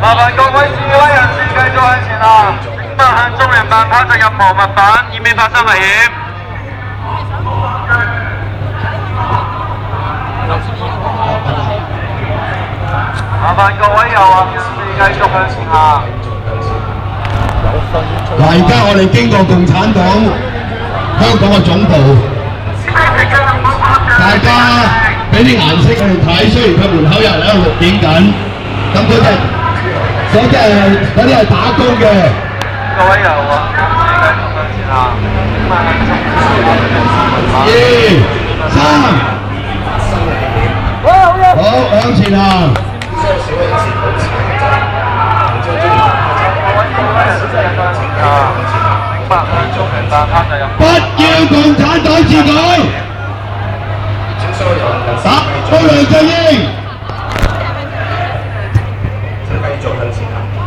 麻煩各位示威人士繼續向前行，請勿向中聯辦拋擲任何物品，以免發生危險。麻煩各位遊行人士繼續向前行。 嗱，而家我哋經過共產黨香港嘅總部，大家俾啲顏色佢哋睇，雖然佢門口有人喺度錄影緊，咁嗰啲係打工嘅。 各位遊行人士繼續向前行，請勿向中 2、3，好，向前行。不要共產黨治港，打倒梁振英。 請繼續向前行。